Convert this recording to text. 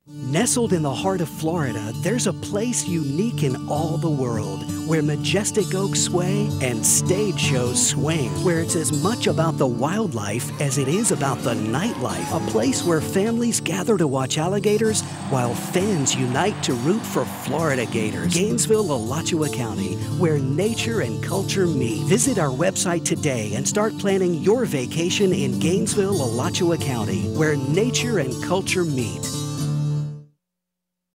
Nestled in the heart of Florida, there's a place unique in all the world, where majestic oaks sway and stage shows swing, where it's as much about the wildlife as it is about the nightlife. A place where families gather to watch alligators while fans unite to root for Florida Gators. Gainesville, Alachua County, where nature and culture meet. Visit our website today and start planning your vacation in Gainesville, Alachua County, where nature and culture meet.